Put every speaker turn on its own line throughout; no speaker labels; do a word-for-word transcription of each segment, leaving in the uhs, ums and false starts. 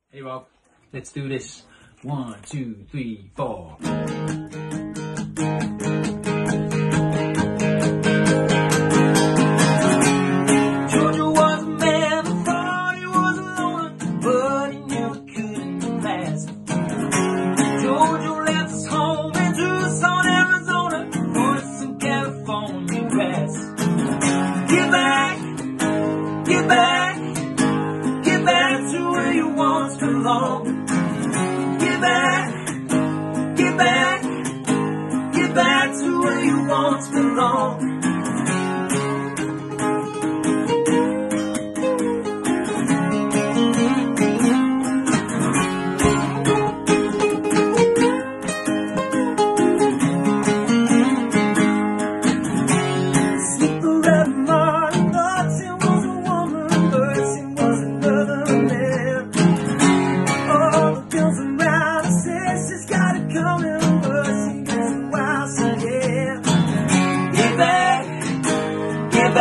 Hey Rob, let's do this. One, two, three, four. Georgia was a man who thought he was a loner, but he knew it couldn't last. Georgia left his home in Tucson, Arizona, for some California grass. Get back, get back, get back to where you once belonged. Get back, get back, get back to where you once belonged. Get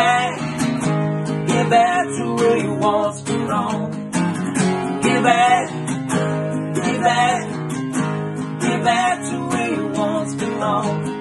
back to where you once belonged. Get back, get back, get back to where you once belonged.